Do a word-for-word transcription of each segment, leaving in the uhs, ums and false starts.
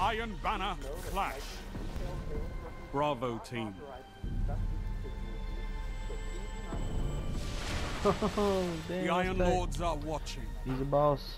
Iron Banner clash. Bravo team. Oh, damn, The Iron tight. Lords are watching. He's a boss.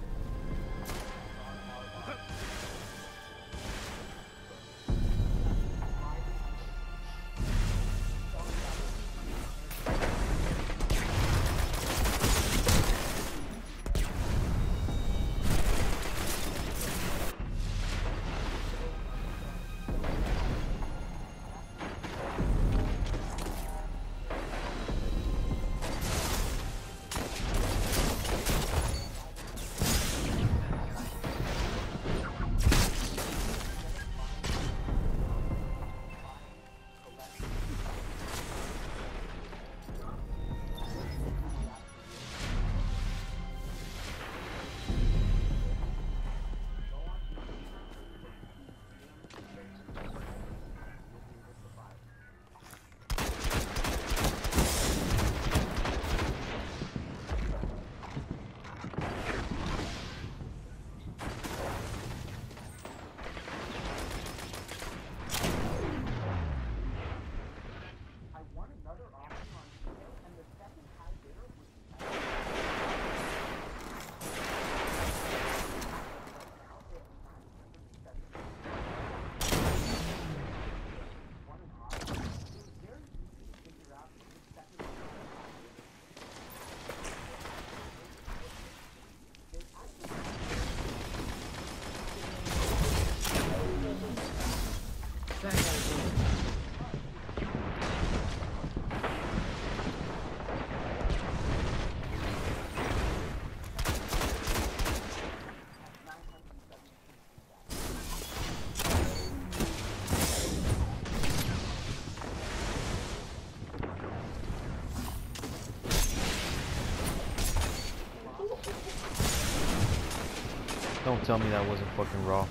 Don't tell me that wasn't fucking raw.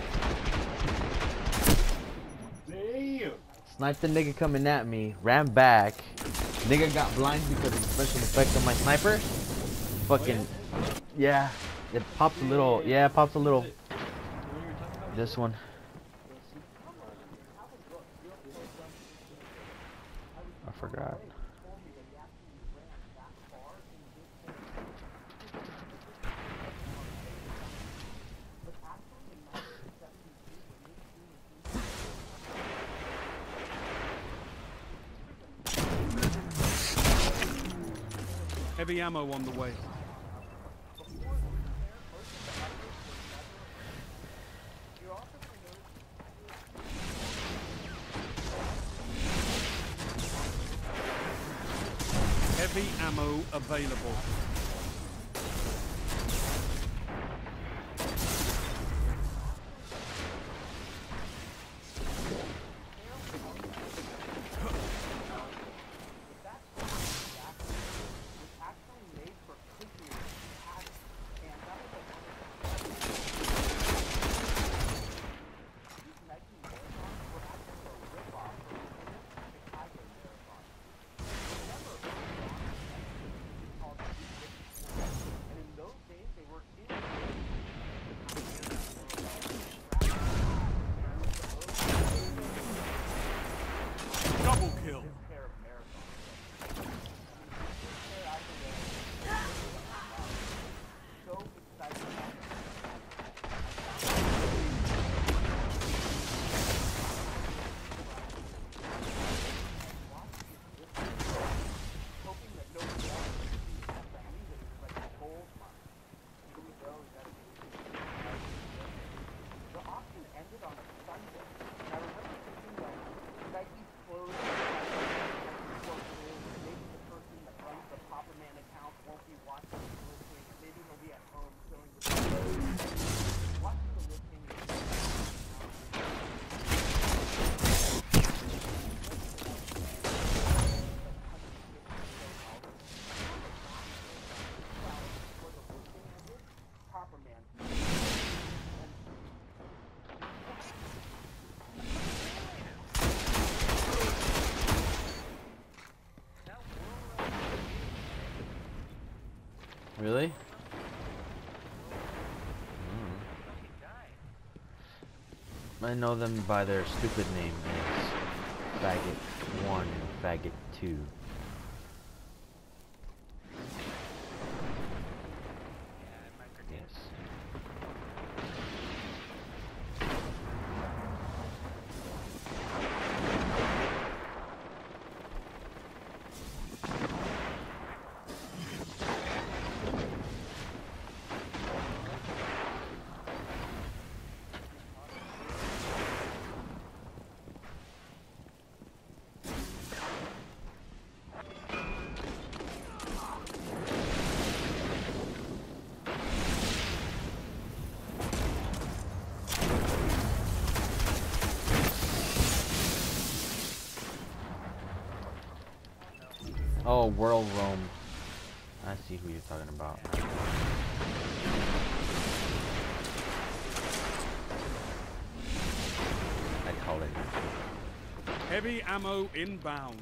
Damn. Sniped the nigga coming at me, ran back. Nigga got blind because of the special effect on my sniper. Fucking, yeah, it pops a little, yeah, it pops a little. This one. I forgot. Heavy ammo on the way. Heavy ammo available. Double kill. Really? I know them by their stupid name as Faggot one and Faggot two. Yes. Oh, World Roam. I see who you're talking about. I call it. Heavy ammo inbound.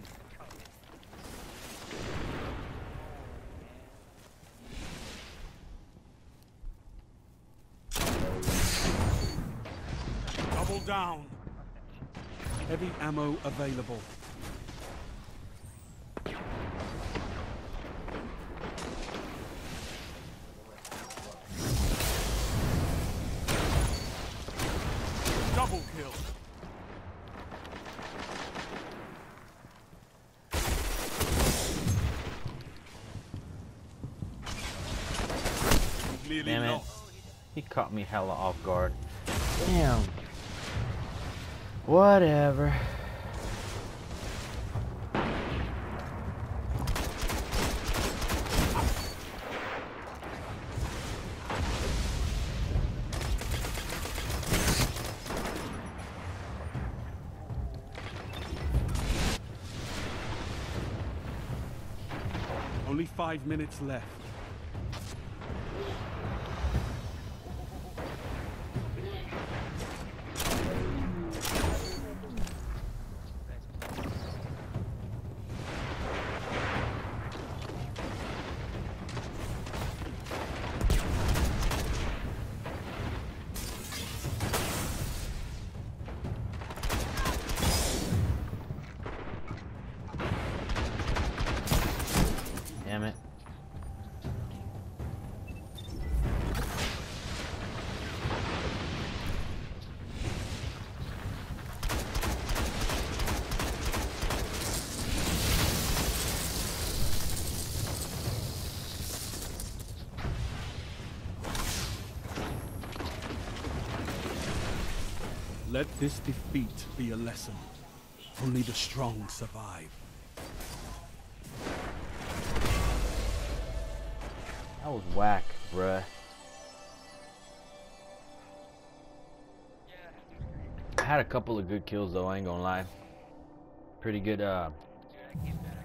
Double down. Heavy ammo available. Double kill. Clearly Damn it. lost. He caught me hella off guard. Damn. Whatever. Only five minutes left. Damn it. Let this defeat be a lesson. Only the strong survive. That was whack, bruh. I had a couple of good kills though, I ain't gonna lie. Pretty good, uh,